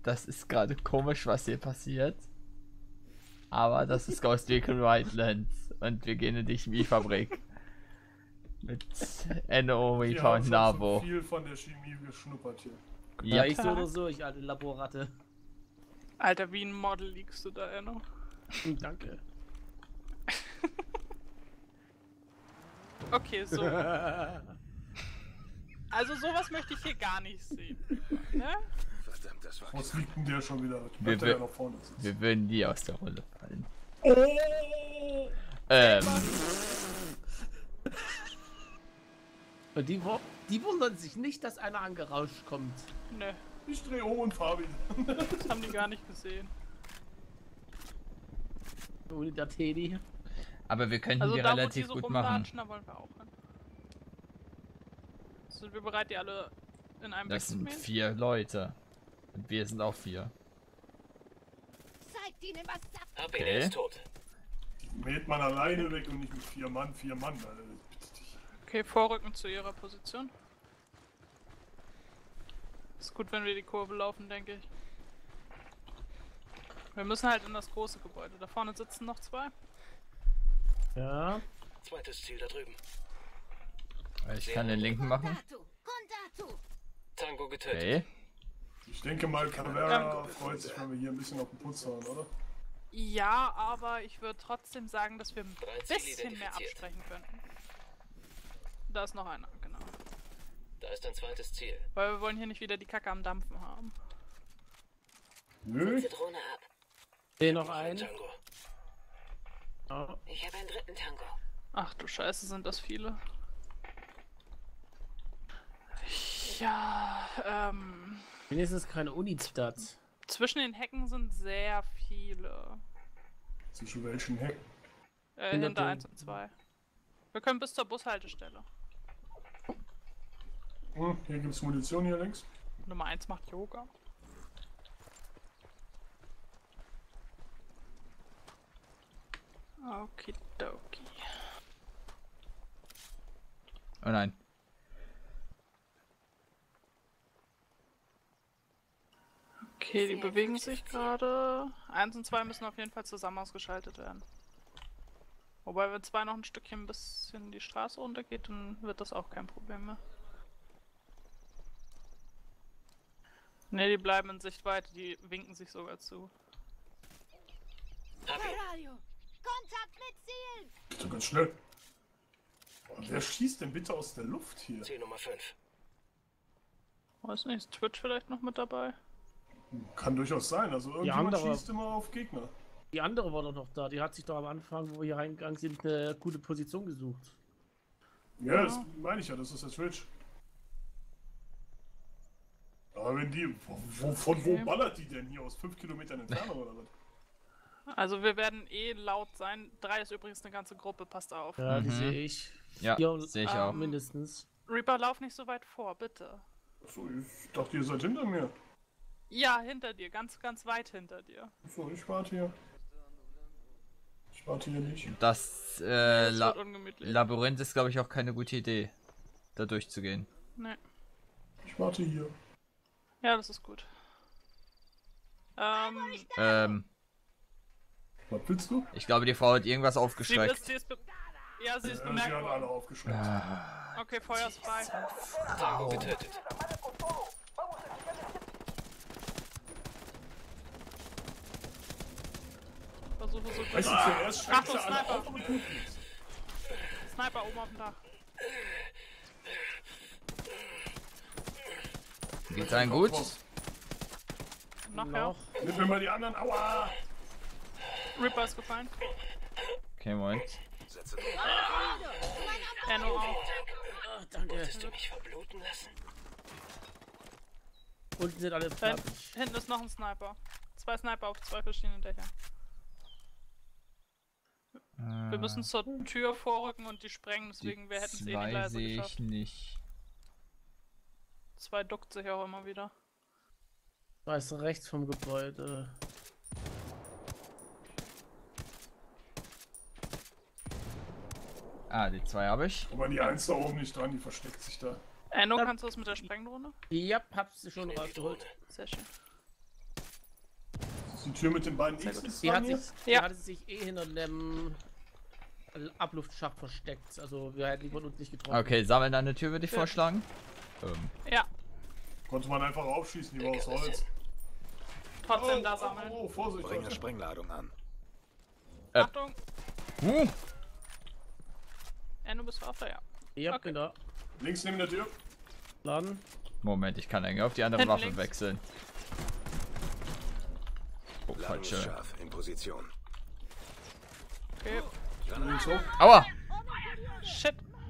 das ist gerade komisch, was hier passiert. Aber das ist Ghost Recon Wildlands und wir gehen in die Chemiefabrik. Mit NO, Reaper und Nabo. Viel von der Chemie geschnuppert hier. Ja, ich so oder so, ich alte Laborratte. Alter, wie ein Model liegst du da, Enno. Danke. Okay, so. Also sowas möchte ich hier gar nicht sehen. Ne? Verdammt, das war Was liegt denn der schon wieder? Wir, Ja noch vorne sitzen. wir würden nie aus der Rolle fallen. Und die wundern sich nicht, dass einer angerauscht kommt. Ne, Ich drehe um und fahr wieder. das haben die gar nicht gesehen. Ohne der Teddy. Aber wir könnten Also die da, wo die relativ so gut machen. rumlatschen, da wollen wir auch hin. Sind wir bereit, die alle in einem Das sind wegzumähen? 4 Leute. Und wir sind auch 4. Zeigt ihnen, was Saft. Abele ist tot. Mäht man alleine weg und nicht mit 4 Mann, Alter. Bitte dich. Okay, vorrücken zu ihrer Position. Ist gut, wenn wir die Kurve laufen, denke ich. Wir müssen halt in das große Gebäude. Da vorne sitzen noch 2. Ja. Zweites Ziel da drüben. Ich kann den linken machen. Kontatu. Tango getötet. Okay. Ich denke mal, Calavera freut sich, wenn wir hier ein bisschen auf den Putz hauen, oder? Ja, aber ich würde trotzdem sagen, dass wir ein Drei Ziele bisschen mehr identifiziert. absprechen könnten. Da ist noch einer, genau. Da ist ein zweites Ziel. Weil wir wollen hier nicht wieder die Kacke am Dampfen haben. Nö. Die Drohne ab. Seh noch einen. Tango. Oh. Ich habe einen dritten Tango. Ach du Scheiße, sind das viele. Ja, Wenigstens keine Unistadt. zwischen den Hecken sind sehr viele. Zwischen welchen Hecken? Hinter den- 1 und 2. Wir können bis zur Bushaltestelle. Hier gibt's Munition hier links. Nummer 1 macht Yoga. Okidoki. Oh nein. Okay, die bewegen sich gerade. 1 und 2 müssen auf jeden Fall zusammen ausgeschaltet werden. Wobei, wenn 2 noch ein Stückchen ein bisschen die Straße runtergeht, dann wird das auch kein Problem mehr. Ne, die bleiben in Sichtweite, die winken sich sogar zu. Radio. Kontakt mit Zielen. Bitte ganz schnell. Wer schießt denn bitte aus der Luft hier? Ziel Nummer 5. Weiß nicht, ist Twitch vielleicht noch mit dabei? Kann durchaus sein. Also irgendjemand andere- schießt immer auf Gegner. Die andere war doch noch da. Die hat sich doch am Anfang, wo wir hier reingegangen sind, eine gute Position gesucht. Ja, das meine ich ja. Das ist der Twitch. Aber wenn die... Von wo Okay. ballert die denn hier? Aus 5 Kilometern Entfernung oder was? Also wir werden eh laut sein. 3 ist übrigens eine ganze Gruppe, passt auf. Ja, die sehe ich. Ja, 4 sehe ich auch. mindestens. Reaper, lauf nicht so weit vor, bitte. Achso, ich dachte, ihr seid hinter mir. Ja, hinter dir, ganz, ganz weit hinter dir. Achso, ich warte hier. Ich warte hier nicht. Das Das wird ungemütlich. Labyrinth ist, glaube ich, auch keine gute Idee, da durchzugehen. Nee. Ich warte hier. Ja, das ist gut. Was willst du? Ich glaube, die Frau hat irgendwas Sie aufgeschreckt. ist, sie ist ja, sie ist Sie bemerkt haben alle worden. aufgeschreckt. Okay, Feuer ist frei. Tango getötet. Versuche so Weißt gut. du, zuerst schreckt Achtung, sie alle Sniper. auf und tut nichts. Sniper oben auf dem Dach. Geht's allen gut? Noch, ja. Nimm mir mal die anderen. Aua! Ripper ist gefallen. Okay, Moment. Setze Enno auch. Danke. Wolltest du mich verbluten lassen? Unten sind alle Da fertig. hinten ist noch ein Sniper. 2 Sniper auf 2 verschiedenen Dächern. Wir müssen zur Tür vorrücken und die sprengen, deswegen wir hätten es eh nicht Zwei leise sehe ich geschafft. nicht. 2 duckt sich auch immer wieder. Da ist rechts vom Gebäude. Ah, die 2 habe ich. Aber die Eins da oben nicht dran, die versteckt sich da. Enno, kannst du das mit der Sprengdrohne? Ja, hab's schon Nimm die rausgeholt. Drohne. Sehr schön. Die Tür mit den beiden Sehr X gut. ist Die bei hat, mir. sich, die Ja. hatte sich eh hinter dem Abluftschacht versteckt. Also wir hätten die von uns nicht getroffen. Okay, sammeln eine Tür würde ich Ja. vorschlagen. Ja, Konnte man einfach aufschießen, die war aus Ecke Holz. trotzdem da sammeln. Oh, Vorsicht. Bringe Leute. Sprengladung an. Achtung, Uh, Enno, bist du auch da? Ja. Ja, Okay. bin da. Links neben der Tür. Laden. Moment, ich kann eigentlich auf die andere Hinten Waffe links. wechseln. Oh, Ladung ist falsche. scharf. In Position. Okay. Links hoch. Aua! Shit.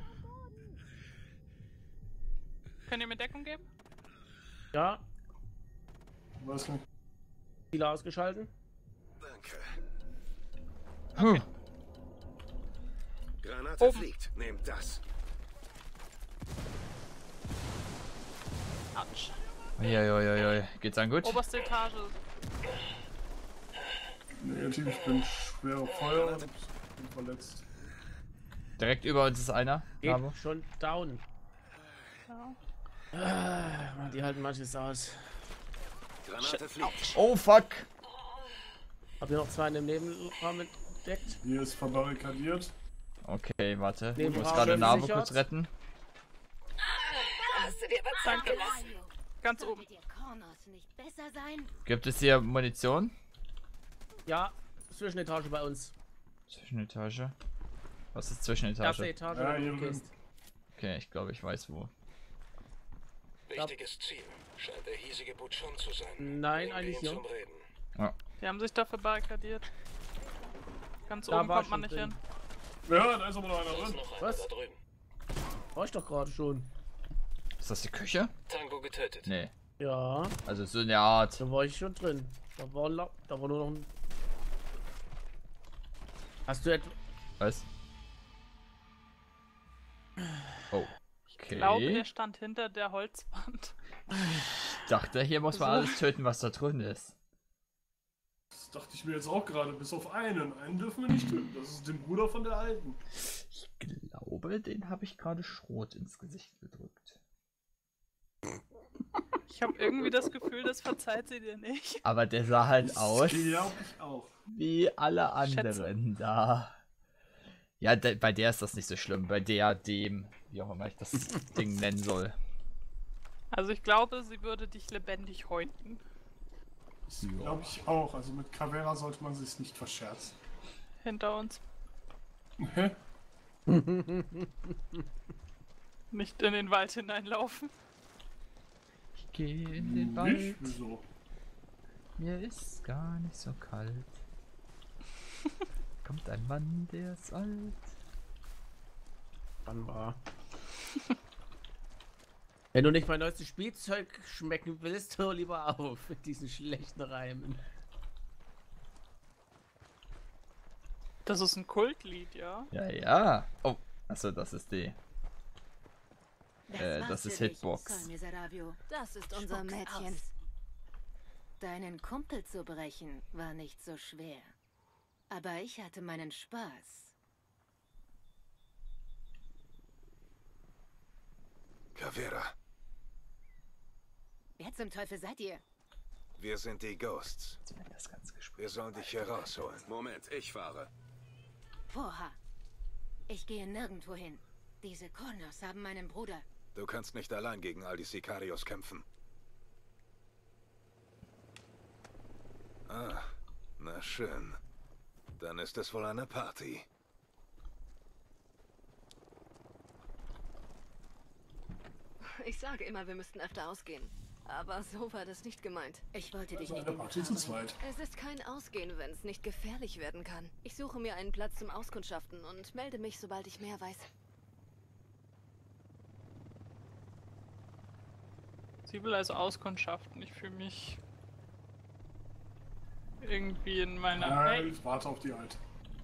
Könnt ihr mir Deckung geben? Ja, Weiß nicht. Ziele ausgeschalten. Danke. Huh. Granate Oben. fliegt. Nehmt das. Autsch. Uiuiuiui. Geht's dann gut? Oberste Etage. Negativ, ich bin schwer auf Feuer und bin verletzt. Direkt über uns ist einer. Geht Bravo. schon down. Ja. Mann, die halten manches aus. Granate fliegt. Oh, fuck! Habt ihr noch zwei in dem Nebenraum entdeckt? Hier ist verbarrikadiert. Okay, warte. Ich Neben muss Raum gerade Navo gesichert. kurz retten. Hast du dir was Danke. gelassen? Mario, Ganz sollte oben. dir Kornos nicht besser sein? Gibt es hier Munition? Ja, Zwischenetage bei uns. Zwischenetage. Was ist Zwischenetage? Erste Etage, Ja, wenn hier du drüben. gehst. Okay, ich glaube, ich weiß wo. Wichtiges Ziel. Scheint der hiesige Butchon zu sein. Nein, Nehmen wir eigentlich ihn ja. zum Reden. Die haben sich dafür barrikadiert. Ganz Da oben war kommt man schon nicht drin. hin. Ja, da ist aber noch einer Da ist drin. noch einer Was? da drüben. War ich doch gerade schon. Ist das die Küche? Tango getötet. Nee. Ja, Also so eine Art. da war ich schon drin. Da war nur noch ein... Hast du etwa... Was? Oh. Ich Okay. glaube, der stand hinter der Holzwand. Ich dachte, hier muss man So. alles töten, was da drin ist. Das dachte ich mir jetzt auch gerade, bis auf einen. Einen dürfen wir nicht töten. Das ist den Bruder von der Alten. Ich glaube, den habe ich gerade Schrot ins Gesicht gedrückt. Ich habe irgendwie das Gefühl, das verzeiht sie dir nicht. Aber der sah halt aus Glaube ich auch. wie alle Schätze. anderen da. Ja, bei der ist das nicht so schlimm. Bei dem, wie auch immer ich das Ding nennen soll. Also ich glaube, sie würde dich lebendig häuten. Das glaube ich auch. Also mit Cavera sollte man sich nicht verscherzen. Hinter uns. Hä? Nicht in den Wald hineinlaufen. Ich gehe in den Nicht? Wald. Wieso? Mir ist gar nicht so kalt. Kommt ein Mann, der ist alt. Wann war? Wenn du nicht mein neuestes Spielzeug schmecken willst, hör lieber auf mit diesen schlechten Reimen. Das ist ein Kultlied, ja. Ja, ja. Oh, achso, das ist die. war's das ist für dich, Hitbox. Sol Miserabio. Das ist unser Spuck's Mädchen. aus. Deinen Kumpel zu brechen war nicht so schwer. Aber ich hatte meinen Spaß. Cavera. Wer zum Teufel seid ihr? Wir sind die Ghosts. Jetzt wird das ganze Gespräch. Wir sollen dich hier rausholen. Moment, ich fahre. Porha. Ich gehe nirgendwo hin. Diese Kornos haben meinen Bruder. Du kannst nicht allein gegen all die Sicarios kämpfen. Ah, na schön. Dann ist es wohl eine Party. Ich sage immer, wir müssten öfter ausgehen. Aber so war das nicht gemeint. Ich wollte dich Also nicht eine in Party zu Gefahr bringen. zweit. Es ist kein Ausgehen, wenn es nicht gefährlich werden kann. Ich suche mir einen Platz zum Auskundschaften und melde mich, sobald ich mehr weiß. Sie will also Auskundschaften. Ich fühle mich irgendwie in meiner... Nein, ich warte auf die Alte.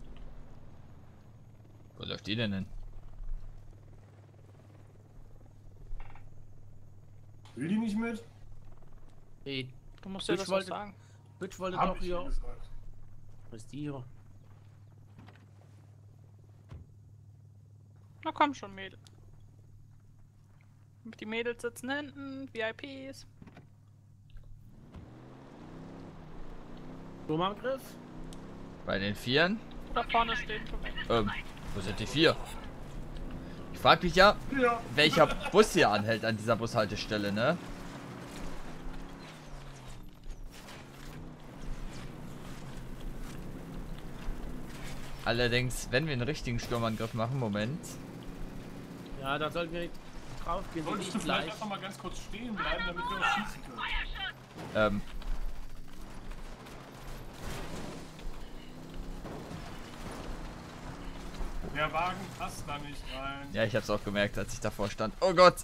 Wo läuft die denn hin? Will die nicht mit? Hey, Du musst dir Ich das auch wollte- sagen. Bitch wollte Hab doch ich ihr hier... gesagt. Was ist die hier? Na komm schon, Mädel. Die Mädels sitzen hinten, VIPs. Sturmangriff? Bei den Vieren? Da vorne stehen schon weg. Wo sind die 4? Ich frag mich ja, welcher Bus hier anhält an dieser Bushaltestelle, ne? Allerdings, wenn wir einen richtigen Sturmangriff machen, Moment. Ja, da sollten wir nicht drauf gehen. Solltest du vielleicht einfach mal ganz kurz stehen bleiben, damit wir auch schießen können? Der Wagen passt da nicht rein. Ja, ich hab's auch gemerkt, als ich davor stand. Oh Gott!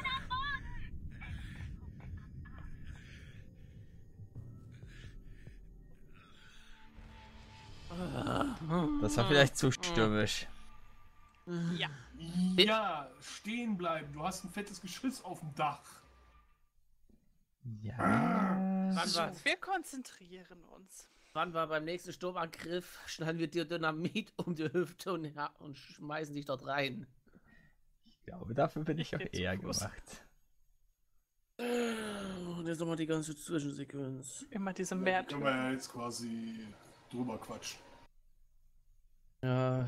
Das war vielleicht zu stürmisch. Ja. Ja, stehen bleiben. Du hast ein fettes Geschütz auf dem Dach. Ja. Wir konzentrieren uns. Wann war beim nächsten Sturmangriff, schnallen wir dir Dynamit um die Hüfte und schmeißen dich dort rein. Ich glaube, dafür bin ich auch geh zu eher Fuß. gemacht. Und jetzt nochmal die ganze Zwischensequenz. Immer diese Können Märtyrer. wir ja jetzt quasi drüber quatschen. Ja.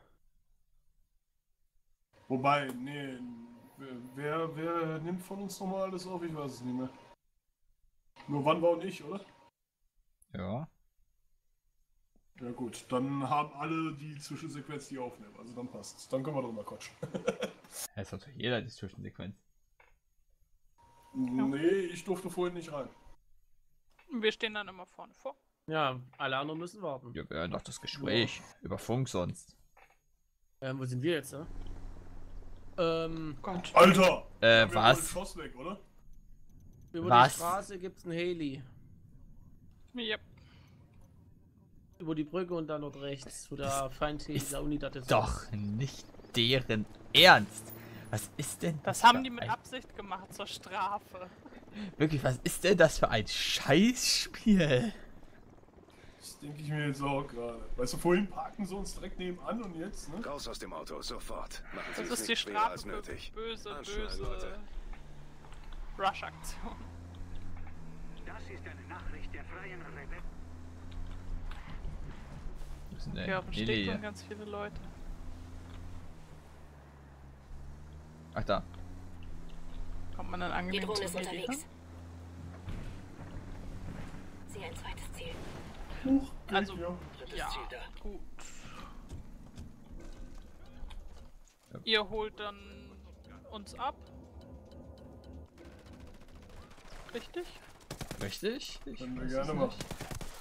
Wobei, nee, wer nimmt von uns nochmal alles auf? Ich weiß es nicht mehr. Nur Wanwa und ich, oder? Ja. Ja gut, dann haben alle die Zwischensequenz, die aufnehmen. Also dann passt's. Dann können wir drüber quatschen. Es hat doch jeder die Zwischensequenz. Nee, ich durfte vorhin nicht rein. Wir stehen dann immer vorne vor. Ja, alle anderen müssen warten. Wir hören doch das Gespräch. Über Funk sonst. Wo sind wir jetzt, ne? Gott. Alter! Wir haben Was? wohl Schoss weg, oder? Über Was? die Straße gibt's einen Heli. Ja. Über die Brücke und dann dort rechts, wo der Feindheli der Unidad ist. Doch nicht deren Ernst. Was ist denn Das haben für die mit ein- Absicht gemacht zur Strafe. Wirklich, was ist denn das für ein Scheißspiel? Das denke ich mir jetzt auch gerade. Weißt du, vorhin parken sie uns direkt nebenan und jetzt, ne? Raus aus dem Auto, sofort. Machen Sie Das es ist die nicht schwerer Strafe als für nötig. böse, Anschnallen, böse Leute. Rush-Aktion. Das ist eine Nachricht der Freien Rebellen. Wo ist denn Ja, auf dem Steg Lilly? sind ganz viele Leute. Ach da. Kommt man dann Die angenehm Drohne ist zu Heli, unterwegs. Sieh ein zweites Ziel. Huch, Also, ja. Drittes ja, Ziel da. gut. Ihr holt dann uns ab. Richtig? Richtig? Ich Können wir weiß gerne es machen. nicht.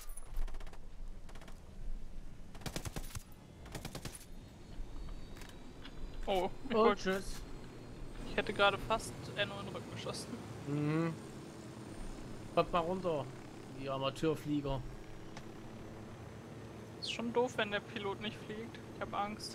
Oh, Und tschüss. ich hätte gerade fast Enno in den Rücken geschossen. Mhm. Kommt mal runter, die Amateurflieger. Ist schon doof, wenn der Pilot nicht fliegt. Ich habe Angst.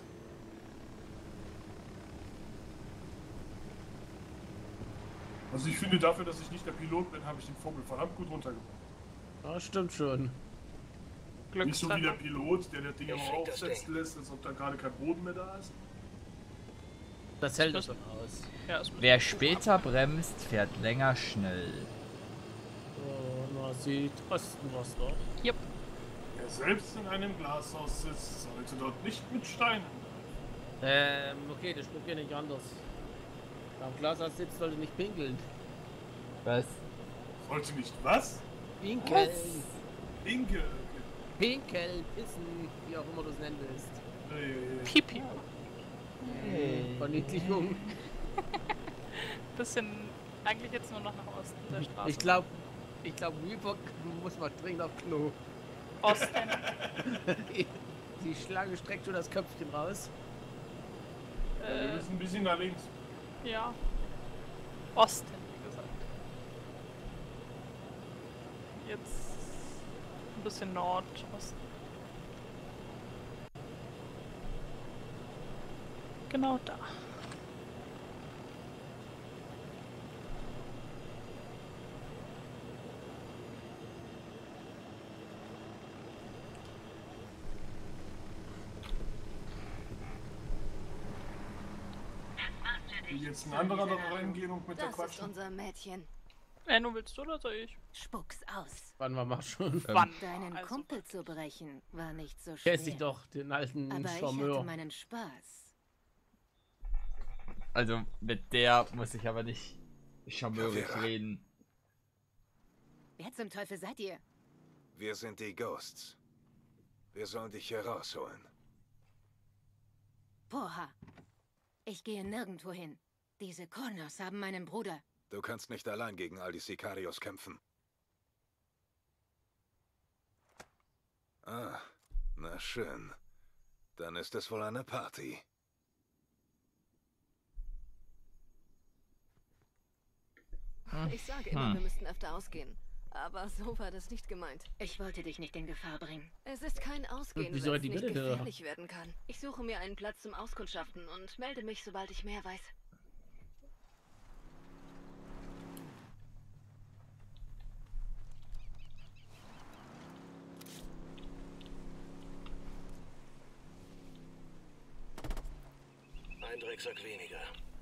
Also ich finde, dafür, dass ich nicht der Pilot bin, habe ich den Vogel verdammt gut runtergebracht. Ja, stimmt schon. Nicht so wie der Glückstreffer. Pilot, der das Ding Ich immer flieg das aufsetzen lässt, als ob da gerade kein Boden mehr da ist. Das hält davon aus. Ja, es müsste Wer gut später bremst, fährt länger schnell. So, na, Südosten was da. Yep. Wer selbst in einem Glashaus sitzt, sollte dort nicht mit Steinen. Okay, das stimmt ja nicht anders. Wer am Glashaus sitzt, sollte nicht pinkeln. Was? Sollte nicht was? Pinkeln! Inke. Pinkeln, pissen, wie auch immer du es nennen willst. Pipi. Verniedlichung. Bisschen, eigentlich jetzt nur noch nach Osten der Straße. Ich glaube, Reaper muss mal dringend auf Klo. Osten. Die Schlange streckt schon das Köpfchen raus. Wir müssen ein bisschen nach links. Ja. Osten, wie gesagt. Jetzt ein bisschen Nordosten. Genau da. Will jetzt ein anderer da reingehen und mit der Das ist quatschen? unser Mädchen. Enno, willst du oder soll ich? Spuck's aus. Wann war mal schon? Wann? Deinen Also- Kumpel zu brechen war nicht so schwer. Kennt sich doch, den alten Aber ich hatte Charmeur. meinen Spaß. Also mit der muss ich aber nicht charmeurig reden. Wer zum Teufel seid ihr? Wir sind die Ghosts. Wir sollen dich hier rausholen. Porha. Ich gehe nirgendwo hin. Diese Corners haben meinen Bruder. Du kannst nicht allein gegen all die Sicarios kämpfen. Ah, na schön. Dann ist es wohl eine Party. Ich sage immer, wir müssten öfter ausgehen. Aber so war das nicht gemeint. Ich wollte dich nicht in Gefahr bringen. Es ist kein Ausgehen, Wieso wenn hat es die nicht Welle da? gefährlich werden kann. Ich suche mir einen Platz zum Auskundschaften und melde mich, sobald ich mehr weiß. Ein Drecksack weniger.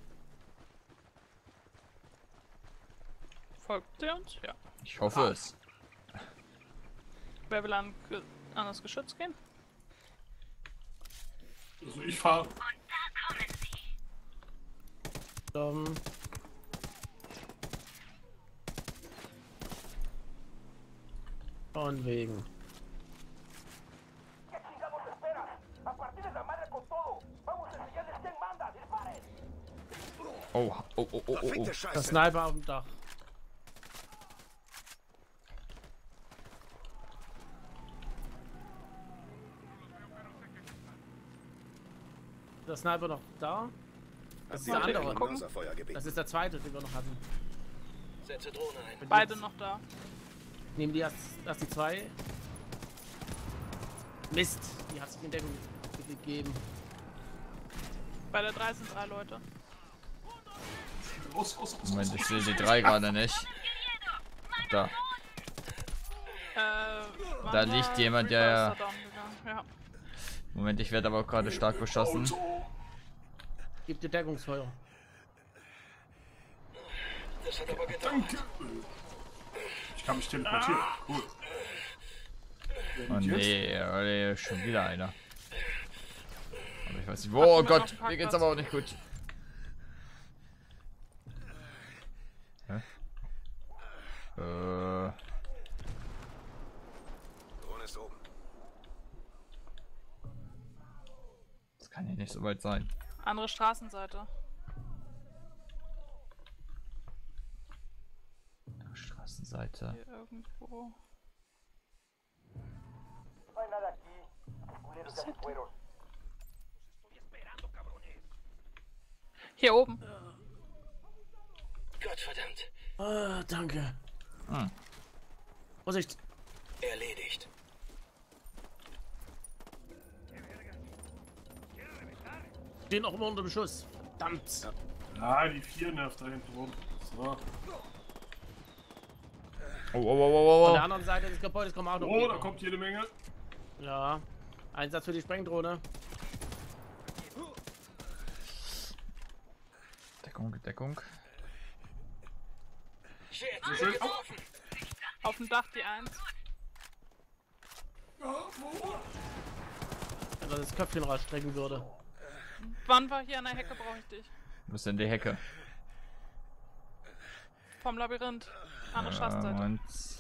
Folgt ihr uns? Ja. Ich hoffe es. Wer will an das Geschütz gehen? Also ich fahre. Von wegen. Oh, oh, oh, oh, oh, oh. Verfickte Der Scheiße. Sniper auf dem Dach. Der Sniper noch da? Das ist der Warte, andere. gucken. Das ist der zweite, den wir noch hatten. Setze Drohne ein. Beide noch da. Nehmen die erst die zwei. Mist, die hat sich in Deckung gegeben. Bei der 3 sind 3 Leute. Raus. Moment, ich sehe die 3 gerade nicht. Da. Da liegt jemand, Reaper der- ist da down gegangen. Ja. Moment, ich werde aber auch gerade stark beschossen. Auto. Gib dir Deckungsfeuer. Das hat aber gedauert. Danke. Ich kann mich teleportieren. Cool. Oh nee, oh nee, schon wieder einer. Aber ich weiß nicht wo. Oh Gott, mir geht's aber auch nicht gut. Hä? Drohne ist oben. Das kann ja nicht so weit sein. Andere Straßenseite. Straßenseite. Hier irgendwo. Hier oben. Gottverdammt. Ah, danke. Hm. Vorsicht. Erledigt. Stehen auch immer unter Beschuss. Verdammt. Ja, die 4 nervt da hinten rum. So. Oh, oh, oh, Von oh, der oh. anderen Seite des Gebäudes kommen auch noch. Oh, da Gegner. kommt jede Menge. Ja. Einsatz für die Sprengdrohne. Deckung, Deckung. Schwertziele geworfen. Auf dem Dach die 1. Wenn er das Köpfchen rausstrecken würde. Wann war hier an der Hecke, brauche ich dich. Wo ist denn die Hecke? Vom Labyrinth. Andere Straßenseite. Und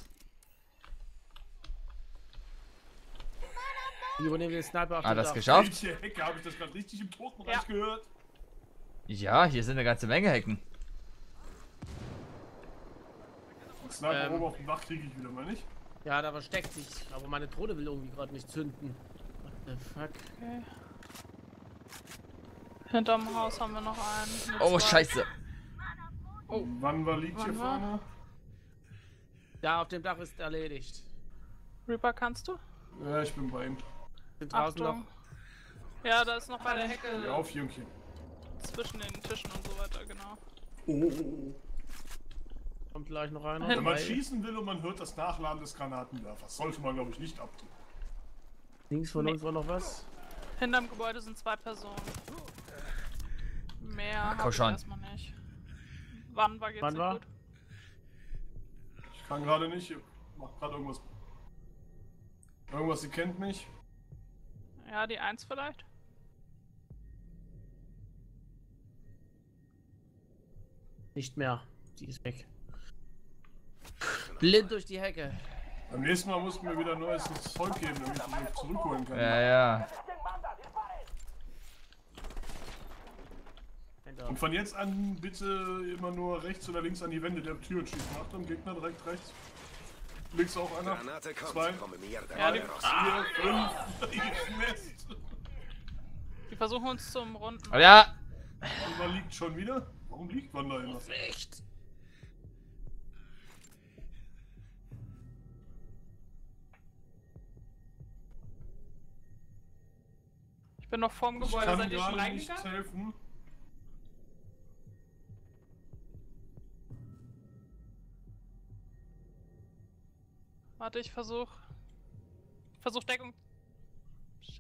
Die übernehmen den Sniper auf ah, dem das Dach. geschafft? Welche Hecke? Habe ich das gerade richtig im Totenreich Ja. gehört? Ja, hier sind eine ganze Menge Hecken. Und Sniper oben auf dem Dach kriege ich wieder mal nicht. Ja, da versteckt sich. Aber meine Drohne will irgendwie gerade nicht zünden. What the fuck? Okay. Hinterm Haus haben wir noch einen. mit Oh, 2. scheiße. Wann liegt hier Wann war? vorne? Da auf dem Dach ist erledigt. Reaper, kannst du? Ja, ich bin bei ihm. Sind draußen Achtung. noch. Ja, da ist noch bei der Geh Hecke auf, Jüngchen. zwischen den Tischen und so weiter, genau. Oh. Kommt gleich noch einer. Wenn man Dabei. schießen will und man hört das Nachladen des Granatenwerfers, sollte man, glaube ich, nicht abtun. Links von uns war noch was. Hinterm Gebäude sind 2 Personen. Mehr komm hab ich schon. erstmal nicht. Wann war geht's Wann nicht war? gut? Ich kann gerade nicht. Macht gerade irgendwas. Irgendwas, sie kennt mich. Ja, die 1 vielleicht. Nicht mehr. Die ist weg. Blind durch die Hecke. Beim nächsten Mal mussten wir wieder neues Zeug geben, damit ich mich zurückholen kann. Ja, ja. Und von jetzt an bitte immer nur rechts oder links an die Wände der Tür schießen. Achtung, Gegner direkt rechts. Links auch einer. Granate kommt. 2, Komme Mierda. Ja, die- 4, 5. Mist. Die versuchen uns zum Runden. Oh, ja. Wanda liegt schon wieder. Warum liegt Wanda immer? Echt? Ich bin noch vorm Ich Gebäude. kann Seid ihr schon gerade nicht reingegangen? helfen. Warte, ich versuch Deckung. Shit.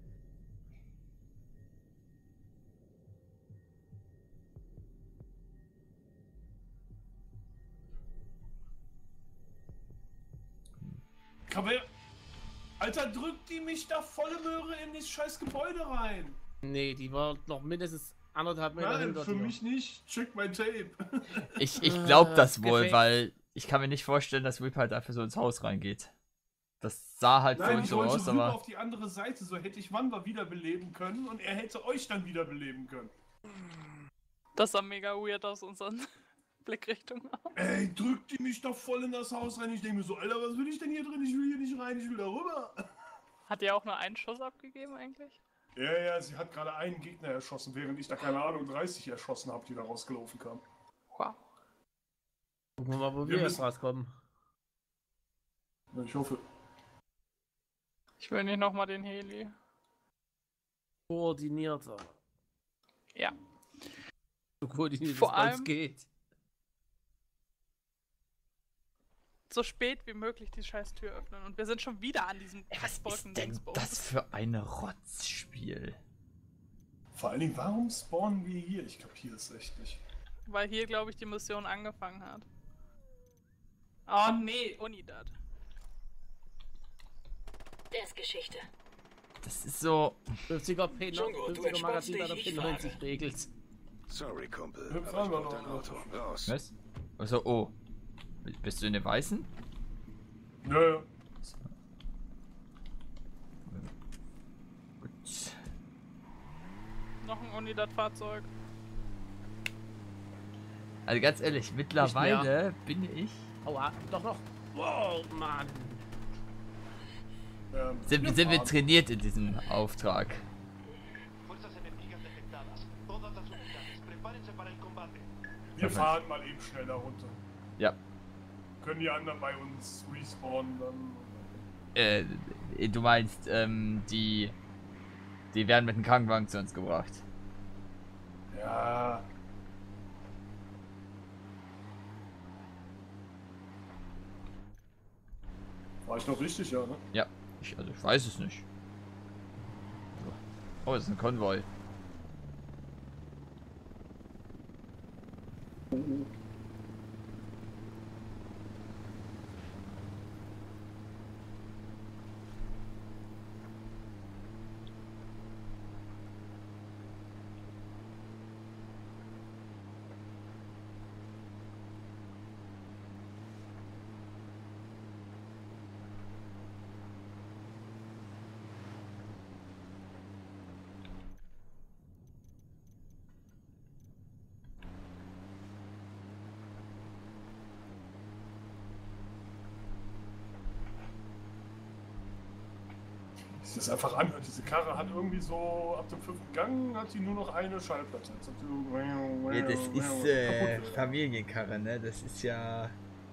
Aber Alter, drückt die mich da volle Möhre in das scheiß Gebäude rein. Nee, die war noch mindestens 1,5 Meter Nein, hinter für dir. mich nicht. Check mein Tape. Ich glaub das wohl, Gefällt- weil ich kann mir nicht vorstellen, dass Whip halt einfach so ins Haus reingeht. Das sah halt Nein, vorhin ich so wollte aus, rüber aber... auf die andere Seite, so hätte ich Wanda wiederbeleben können und er hätte euch dann wiederbeleben können. Das sah mega weird aus unseren Blickrichtungen. Ey, drückt die mich doch voll in das Haus rein. Ich denke mir so, Alter, was will ich denn hier drin? Ich will hier nicht rein, ich will da rüber. Hat die auch nur einen Schuss abgegeben eigentlich? Ja, sie hat gerade einen Gegner erschossen, während ich da, keine Ahnung, 30 erschossen habe, die da rausgelaufen kamen. Wow. Gucken wir mal, wo Wir wir jetzt müssen- rauskommen. Ja, ich hoffe. Ich will nicht nochmal den Heli. Koordinierter. Ja. So koordiniert Vor es bei uns allem- geht. So spät wie möglich die scheiß Tür öffnen. Und wir sind schon wieder an diesem Ey, was ist denn Brücken-Dingsbums. das für ein Rotzspiel? Vor allen Dingen, warum spawnen wir hier? Ich kapiere es echt nicht. Weil hier, glaube ich, die Mission angefangen hat. Oh nee, Unidad. Der ist Geschichte. Das ist so... 50er P, Django, du 50er Magazin bei der entspannst dich, ich P90 regelt. Sorry, Kumpel. Hüpf Aber ich ran, brauch dein Leute. Auto. Raus. Was? Also, oh. Bist du in den Weißen? Ja. Gut. Noch ein Unidad-Fahrzeug. Also ganz ehrlich, mittlerweile bin ich... Aua, doch noch. Wow, Mann. Sind wir trainiert in diesem Auftrag? Wir fahren mal eben schnell da runter. Ja. Können die anderen bei uns respawnen dann? Du meinst, die werden mit dem Krankenwagen zu uns gebracht. Ja. War ich noch richtig, ja, ne? Ja, ich weiß es nicht. Oh, das ist ein Konvoi. Das ist einfach anhört. Diese Karre hat irgendwie so, ab dem 5. Gang hat sie nur noch eine Schallplatte. Jetzt hat sie Ja, das ist kaputt. Familienkarre, ne? Das ist ja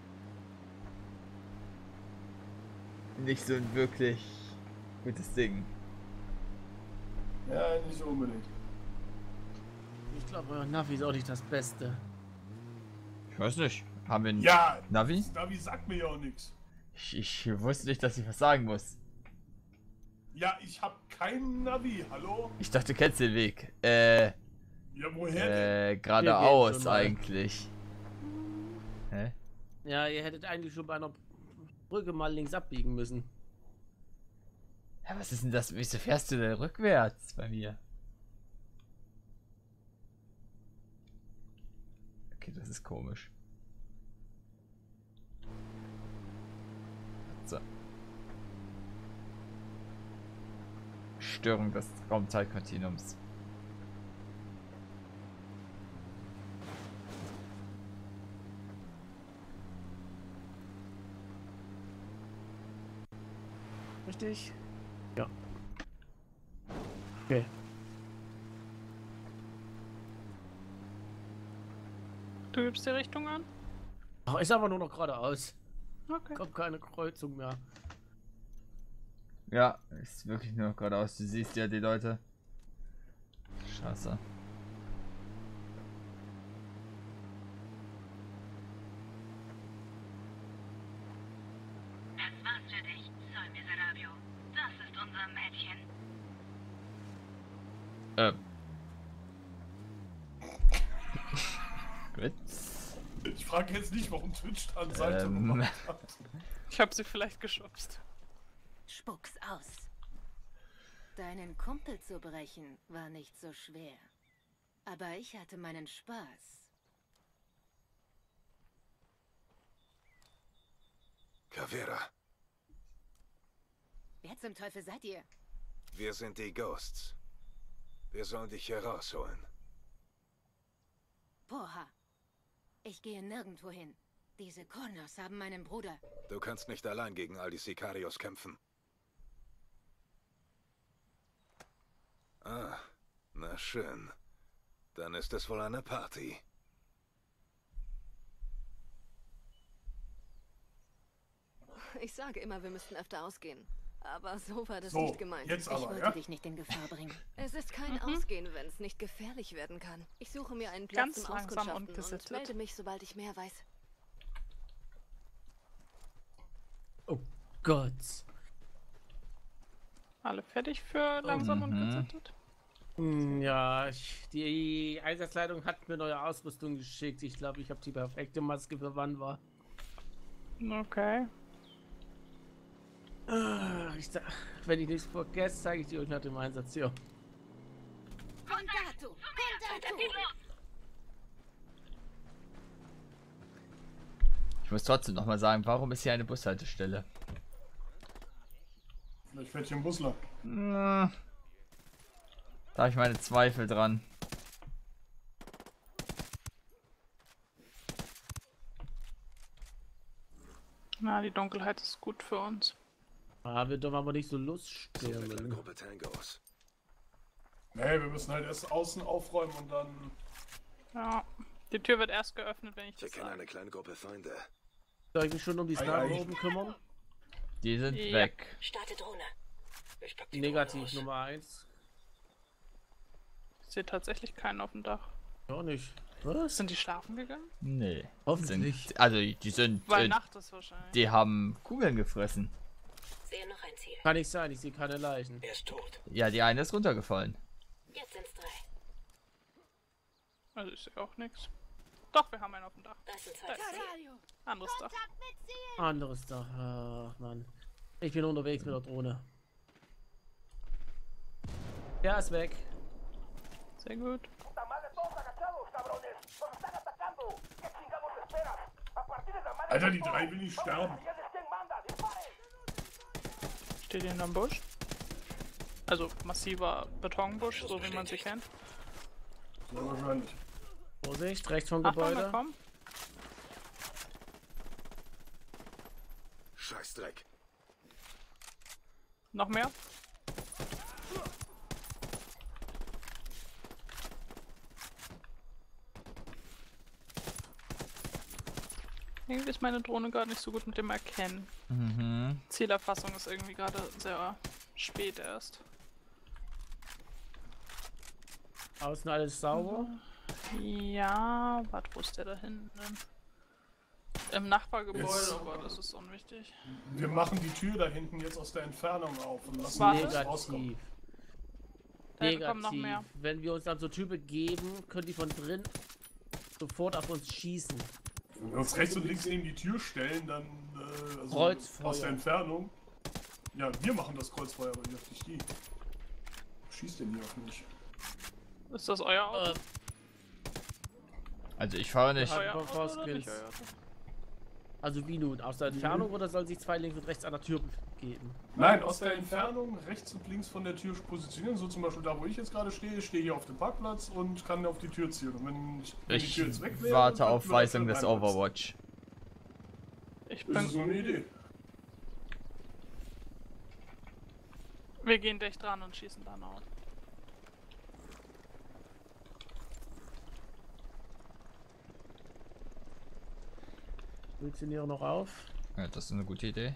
nicht so ein wirklich gutes Ding. Ja, nicht unbedingt. Ich glaube, euer Navi ist auch nicht das Beste. Ich weiß nicht. Haben wir ein Ja, Navi? das Navi sagt mir ja auch nichts. Ich wusste nicht, dass ich was sagen muss. Ja, ich hab kein Navi, hallo? Ich dachte, du kennst den Weg. Ja, woher denn? Geradeaus schon mal. eigentlich. Hä? Ja, ihr hättet eigentlich schon bei einer Brücke mal links abbiegen müssen. Ja, was ist denn das? Wieso fährst du denn rückwärts bei mir? Okay, das ist komisch. So. Störung des Raumzeitkontinuums. Richtig? Ja. Okay. Du gibst die Richtung an? Ach, ist aber nur noch geradeaus. Okay. Kommt keine Kreuzung mehr. Ja, ist wirklich nur geradeaus. Du siehst ja die Leute. Scheiße. Das war's für dich, Sol Miserabio. Das ist unser Mädchen. Gut. Ich frage jetzt nicht, warum Twitch an Seite gemacht hat. Ich habe sie vielleicht geschubst. Spuck's aus. Deinen Kumpel zu brechen war nicht so schwer. Aber ich hatte meinen Spaß. Caveira, Wer zum Teufel seid ihr? wir sind die Ghosts. Wir sollen dich herausholen. Porra. Ich gehe nirgendwo hin. Diese Connors haben meinen Bruder. Du kannst nicht allein gegen all die Sicarios kämpfen. Ah, na schön. Dann ist es wohl eine Party. Ich sage immer, wir müssten öfter ausgehen. Aber so war das So, nicht gemeint. jetzt Ich aber, wollte ja? dich nicht in Gefahr bringen. Es ist kein Ausgehen, wenn es nicht gefährlich werden kann. Ich suche mir einen Platz Ganz zum langsam Auskundschaften und und gesittet. melde mich, sobald ich mehr weiß. Oh Gott. Alle fertig für langsam und gesittet? Ja, die Einsatzleitung hat mir neue Ausrüstung geschickt. Ich glaube, ich habe die perfekte Maske für wann war. Okay. Wenn ich nichts vergesse, zeige ich die euch nach dem Einsatz hier. Kontato! Kontato! Ich muss trotzdem noch mal sagen, warum ist hier eine Bushaltestelle? Vielleicht fährt hier ein Bus lang. Na, da habe ich meine Zweifel dran. Na, die Dunkelheit ist gut für uns. Ah, wir dürfen aber nicht so Lust So mit einer stellen. Gruppe Tangos. Nee, wir müssen halt erst außen aufräumen und dann... Ja. Die Tür wird erst geöffnet, wenn ich Wir das kennen sage. eine kleine Gruppe Feinde. Soll ich mich schon um die Sniper Ei. oben kümmern? Die sind Ja. weg. Starte Drohne. Ich pack die Negativ Drohne aus. Nummer 1. Ich sehe tatsächlich keinen auf dem Dach. Ja nicht. Was? Sind die schlafen gegangen? Nee. Hoffentlich. Sind, also die sind... Weil Nacht ist wahrscheinlich. die haben Kugeln gefressen. Sehe noch ein Ziel. Kann nicht sein, ich sehe keine Leichen. Er ist tot. Ja, die eine ist runtergefallen. Jetzt sind's 3. Also ich sehe auch nichts. Doch, wir haben einen auf dem Dach. Das sind 2 Da ist Ziele. er. Anderes Dach. Anderes Dach. Ach Mann. Ich bin unterwegs mit der Drohne. Der ist weg. Sehr gut. Alter, die drei will nicht sterben. Steht hier in einem Busch. Also massiver Betonbusch, so wie man sie kennt. Ja, wahrscheinlich. Vorsicht, rechts vom Achtung, wir Gebäude. kommen. Scheißdreck. Noch mehr? Irgendwie ist meine Drohne gerade nicht so gut mit dem Erkennen. Mhm. Zielerfassung ist irgendwie gerade sehr spät erst. Außen alles sauber. Ja, warte, wo ist der da hinten? Im Nachbargebäude, Jetzt. aber das ist unwichtig. Wir machen die Tür da hinten jetzt aus der Entfernung auf und lassen Warte. die jetzt rauskommen. Negativ. Da kommen noch mehr. Wenn wir uns dann so Typen geben, können die von drin sofort auf uns schießen. Wenn wir uns rechts und links neben die Tür stellen, dann also Kreuzfeuer. aus der Entfernung. Ja, wir machen das Kreuzfeuer, aber nicht auf die Stieg. Schießt denn hier auf mich? Ist das euer Auto? Also ich fahre nicht. Hat Euer man Auto oder Skills. nicht euer Auto? Also wie nun? Aus der Entfernung oder sollen sich zwei links und rechts an der Tür geben? Nein, aus der Entfernung rechts und links von der Tür positionieren. So zum Beispiel da, wo ich jetzt gerade stehe. Ich stehe hier auf dem Parkplatz und kann auf die Tür zielen. Und wenn die Ich Tür jetzt weg wäre, warte dann auf würde Weisung das des reinplatzen. Overwatch. Ich Das ist so bin. eine Idee. Wir gehen dicht dran und schießen dann auf. Funktionieren noch auf. Ja, das ist eine gute Idee.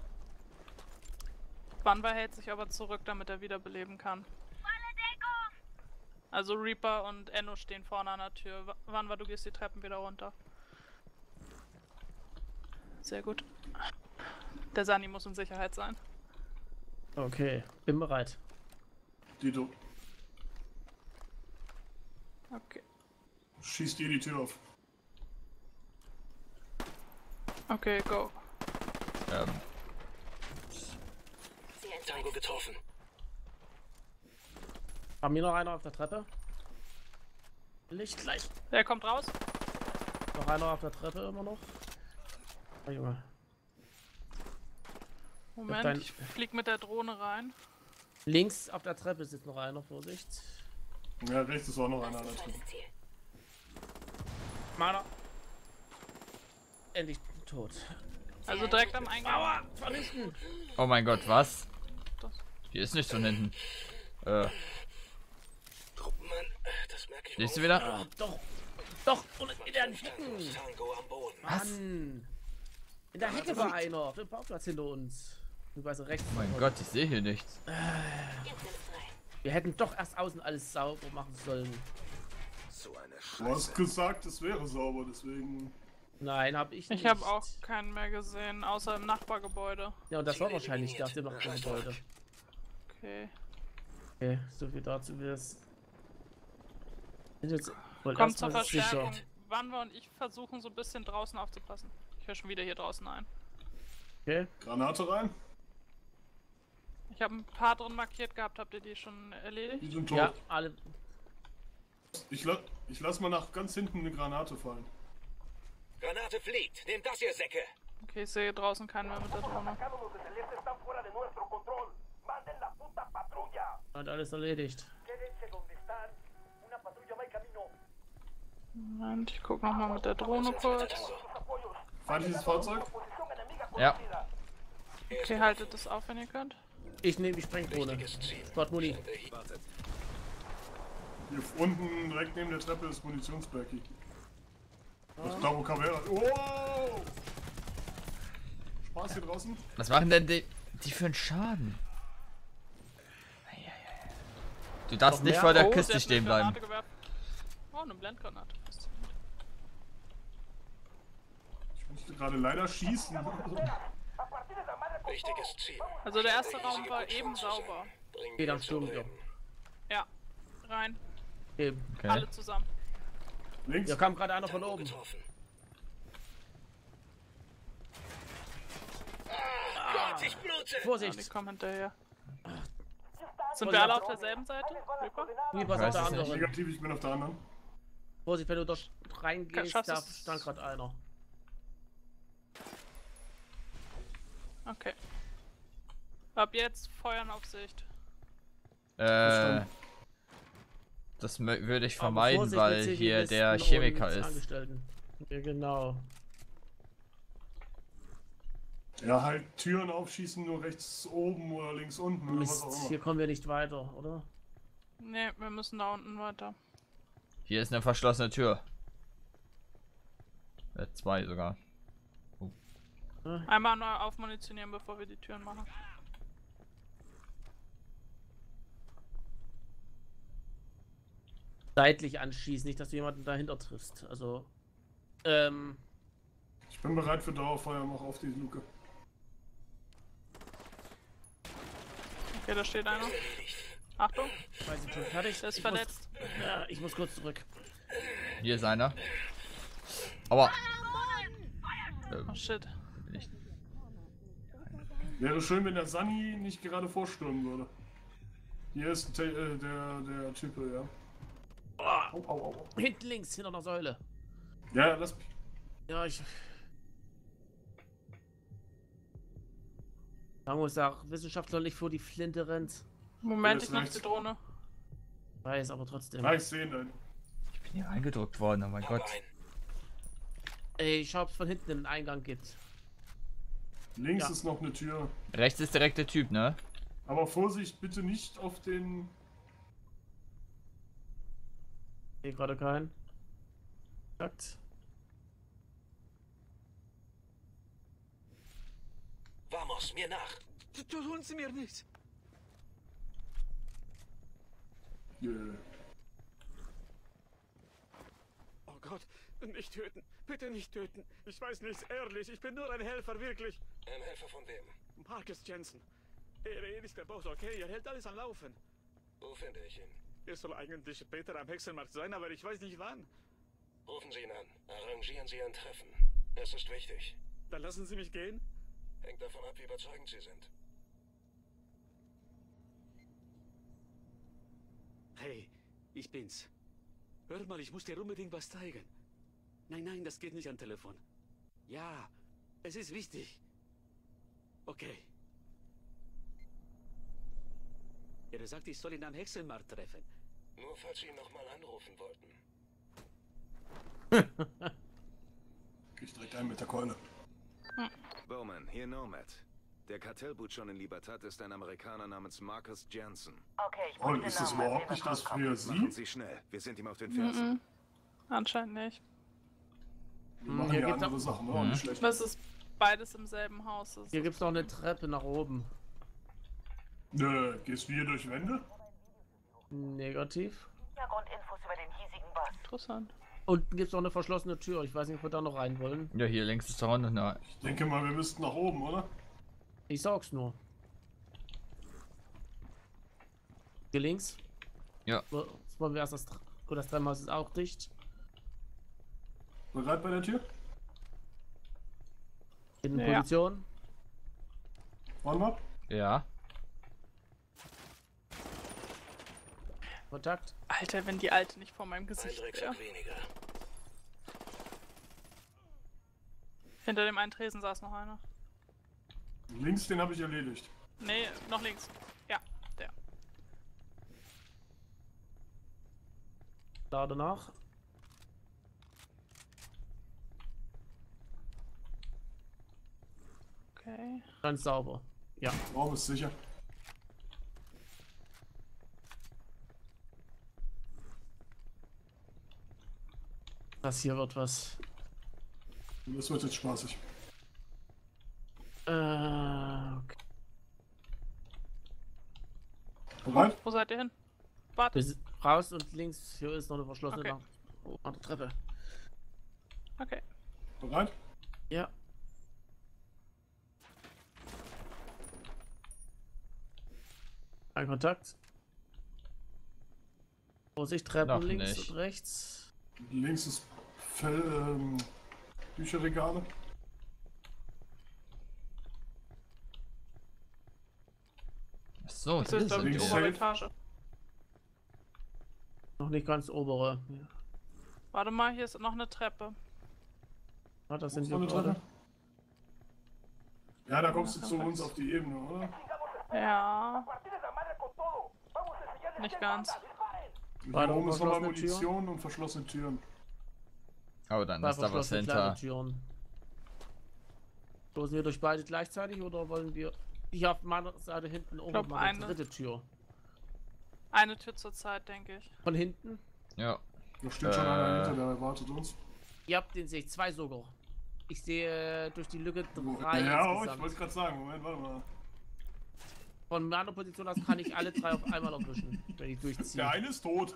Wanwa hält sich aber zurück, damit er wiederbeleben kann. Also Reaper und Enno stehen vorne an der Tür. Wanwa, du gehst die Treppen wieder runter. Sehr gut. Der Sani muss in Sicherheit sein. Okay, bin bereit. Dito, Okay. schießt dir die Tür auf. Okay, go. Tango getroffen. Haben wir noch einer auf der Treppe? Licht gleich. Der kommt raus. Noch einer auf der Treppe immer noch. Oh Junge. Moment, Dein- ich flieg mit der Drohne rein. Links auf der Treppe sitzt noch einer, Vorsicht. Ja, rechts ist auch noch einer an der Tür. Zweites Ziel. Meiner. Endlich tot. Also direkt am Eingang. Aua! Vernichten! Oh mein Gott, was? Das- Hier ist nichts von hinten. Mann, das merke ich Siehst du mal. wieder? Ah, doch! Doch! Und in der Hecke! Tango am Boden. Mann! In der Hecke war einer, auf dem Parkplatz hinter uns. Du weißt rechts. Oh mein Gott, ich sehe hier nichts. Jetzt sind frei. Wir hätten doch erst außen alles sauber machen sollen. So eine Du hast Scheiße. gesagt, es wäre sauber, deswegen. Nein, hab ich nicht. Ich habe auch keinen mehr gesehen, außer im Nachbargebäude. Ja, und das war wahrscheinlich das im Nachbargebäude. Okay. Okay, so viel dazu. Wir sind jetzt wohl Kommt zur erstmal Verstärkung. sicher. Wanwa und ich versuchen so ein bisschen draußen aufzupassen. Ich höre schon wieder hier draußen ein. Okay. Granate rein. Ich habe ein paar drin markiert gehabt. Habt ihr die schon erledigt? Die sind tot. Ja, alle. Ich lass mal nach ganz hinten eine Granate fallen. Granate fliegt. Nehmt das, ihr Säcke. Okay, ich sehe draußen keinen mehr mit der Drohne. Hat alles erledigt. Moment, ich guck nochmal mit der Drohne kurz. Feindliches Fahrzeug. Ja. Okay, haltet das auf, wenn ihr könnt. Ich nehme die Sprengdrohne. Spot Muni. Wartet. Hier unten direkt neben der Treppe ist Munitionsbergi. Das ist da, wo Caveira. Oh! Spaß hier draußen. Was machen denn die für einen Schaden? Du darfst Noch nicht mehr? vor der Oh, Kiste der hat stehen eine bleiben. Granate gewerfen. Oh, eine Blendgranate. Ich musste gerade leider schießen. Wichtiges Ziel. Also der erste Raum war eben sauber. Bring Geh dann wir zum Sturm. Reden. Ja, rein. Okay. Okay. Alle zusammen. Links. Da kam gerade einer von Tango oben. getroffen. Gott, ich blute. Ja, die Vorsicht! kommen hinterher. Sind wir alle auf derselben Seite? Reaper? Wie was Ich auf der weiß es nicht. anderen? Negativ, ich bin auf der anderen. Vorsicht, wenn du dort reingehst, Schaffst da du's? stand gerade einer. Okay. Ab jetzt Feuern auf Sicht. Das würde ich Aber vermeiden, Vorsicht weil mit hier der Zivilisten Chemiker und ist. Angestellten. Ja, genau. Ja, halt Türen aufschießen, nur rechts oben oder links unten oder was auch Mist, immer. hier kommen wir nicht weiter, oder? Ne, wir müssen da unten weiter. Hier ist eine verschlossene Tür. 2 sogar. Einmal neu aufmunitionieren, bevor wir die Türen machen. Seitlich anschießen, nicht, dass du jemanden dahinter triffst. Also, Ich bin bereit für Dauerfeuer, mach auf die Luke. Okay, da steht einer. Achtung, weiß ich schon fertig. der ist Ich muss- verletzt. Ja, ich muss kurz zurück. Hier ist einer. Aua. Oh shit. Bin ich... Wäre schön, wenn der Sunny nicht gerade vorstürmen würde. Hier ist der Typ, ja. Au, au, au. Hinten links, hinter der Säule. Ja, lass mich. Ja, Man muss auch Wissenschaftler nicht vor die Flinte rennt. Moment, Ja, ich mach rechts. die Drohne. Weiß, aber trotzdem. Ja, ich sehe ihn dann. Ich bin hier reingedrückt worden, oh mein Gott. Ey, ich schau, ob es von hinten einen Eingang gibt. Links Ja. ist noch eine Tür. Rechts ist direkt der Typ, ne? Aber Vorsicht, bitte nicht auf den... Hier gerade keinen. Takt. Vamos, mir nach. Tun Sie mir nichts. Yeah. Oh Gott, nicht töten. Bitte nicht töten. Ich weiß nichts, ehrlich. Ich bin nur ein Helfer, wirklich. Ein Helfer von wem? Marcus Jensen. Er ist der Boss, okay? Er hält alles am Laufen. Wo finde ich ihn? Er soll eigentlich später am Hexenmarkt sein, aber ich weiß nicht wann. Rufen Sie ihn an. Arrangieren Sie ein Treffen. Es ist wichtig. Dann lassen Sie mich gehen. Hängt davon ab, wie überzeugend Sie sind. Hey, ich bin's. Hör mal, ich muss dir unbedingt was zeigen. Nein, das geht nicht am Telefon. Ja, es ist wichtig. Okay. Er sagt, ich soll ihn am Hexenmarkt treffen. Nur falls Sie ihn nochmal anrufen wollten. Geh ich direkt ein mit der Keule. Bowman, hier Nomad. Der Kartellboot schon in Libertad ist ein Amerikaner namens Marcus Jensen. Okay, ich Und ist das überhaupt nicht das für Machen Sie? Sie schnell, wir sind ihm auf den Fersen. Anscheinend nicht. Wir machen Hier ja geht's andere auch- Sachen, auch nicht schlecht. Das ist beides im selben Haus. Das Hier ist- gibt's noch eine Treppe nach oben. Nö, gehst du hier durch Wände? Negativ. Hintergrundinfos über den hiesigen Boss. Interessant. Unten gibt's noch eine verschlossene Tür. Ich weiß nicht, ob wir da noch rein wollen. Ja, hier links ist doch auch noch eine... Ich denke mal, wir müssten nach oben, oder? Ich sag's nur. Hier links. Ja. So, jetzt wollen wir erst gut, das Treppenhaus ist auch dicht. Bereit bei der Tür? In Ja. Position. Wollen wir? Ja. Kontakt. Alter, wenn die Alte nicht vor meinem Ein Gesicht wäre. Drecksack weniger. Hinter dem einen Tresen saß noch einer. Links, den habe ich erledigt. Nee, noch links. Ja, der. Lade nach. Okay. Ganz sauber. Ja. Raum ist sicher. Das hier wird was. Das wird jetzt spaßig. Okay. Bereit? Wo seid ihr hin? Warte. Wir sind raus und links hier ist noch eine verschlossene Okay. Lang- oh, an der Treppe. Okay. Bereit? Ja. Ein Kontakt. Vorsicht, Treppen Noch links nicht. und rechts. Links ist Bücherregale. Ach so, Das hier ist, glaube ich, die links. obere Safe. Etage. Noch nicht ganz obere. Ja. Warte mal, hier ist noch eine Treppe. Ah, das Ist sind noch wir eine gerade. Treppe? Ja, da kommst du zu uns auf die Ebene, oder? Ja. Nicht ganz. Hier Warte, oben ist nochmal verschlossene Tür? Munition und verschlossene Türen. Oh, dann Zwei ist da was verschlossene hinter. kleine Türen. Stoßen wir durch beide gleichzeitig oder wollen wir hier auf meiner Seite hinten oben glaub, mal eine eine. dritte Tür? Eine Tür zur Zeit, denke ich. Von hinten? Ja. Da steht schon einer hinter, der erwartet uns. Ja, den sehe ich. Zwei sogar. Ich sehe durch die Lücke drei Ja, oh, ich insgesamt. wollte gerade sagen, Moment, warte mal. Von meiner Position aus kann ich alle drei auf einmal erwischen, wenn ich durchziehe. Der eine ist tot.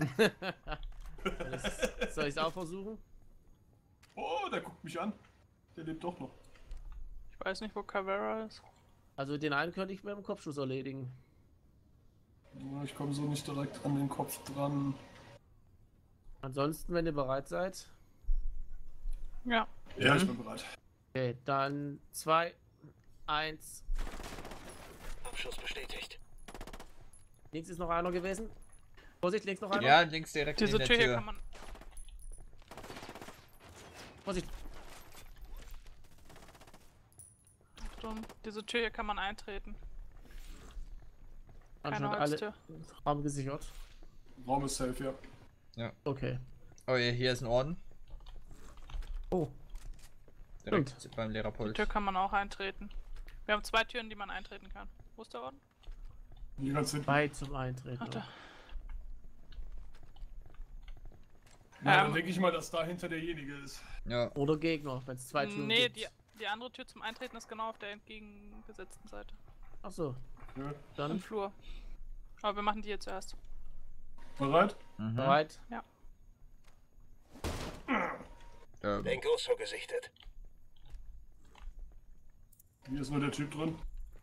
Soll ich es auch versuchen? Oh, der guckt mich an. Der lebt doch noch. Ich weiß nicht, wo Caveira ist. Also den einen könnte ich mit dem Kopfschuss erledigen. Ja, ich komme so nicht direkt an den Kopf dran. Ansonsten, wenn ihr bereit seid. Ja. Ja, ich bin bereit. Okay, dann 2, 1. Abschuss bestätigt. Links ist noch einer gewesen. Vorsicht, links noch einer. Ja, links direkt Diese in der Tür Tür. hier kann man. Vorsicht. Achtung, diese Tür hier kann man eintreten. Keine Anscheinend alle Holztür. Raum gesichert. Raum ist safe, ja. Ja. Okay. Oh ja, hier ist ein Orden. Oh. Direkt beim Die Lehrerpult. Tür kann man auch eintreten. Wir haben 2 Türen, die man eintreten kann. Wo ist der Orden? Hier ganz hinten. 2 zum Eintreten. Ach, da. Ja, dann denke ich mal, dass da hinter derjenige ist. Ja. Oder Gegner, wenn es 2 Türen Nee, gibt. die andere Tür zum Eintreten ist genau auf der entgegengesetzten Seite. Achso. Ja. Im Dann Flur. Aber wir machen die hier zuerst. Bereit? Mhm. bereit. Ja. Den Gusso gesichtet. Hier ist nur der Typ drin.